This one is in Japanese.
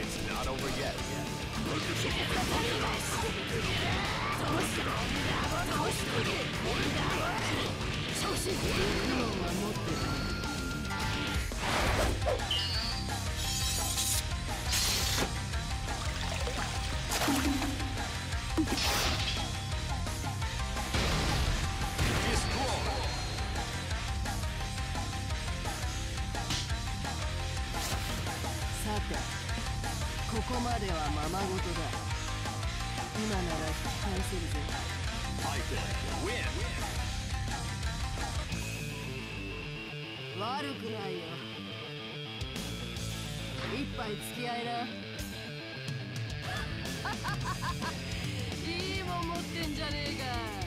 It's not over yet. さて、ここまではままごとだ。今なら引き返せるぜ。悪くないよ。一杯付き合いな。いいもん持ってんじゃねえか。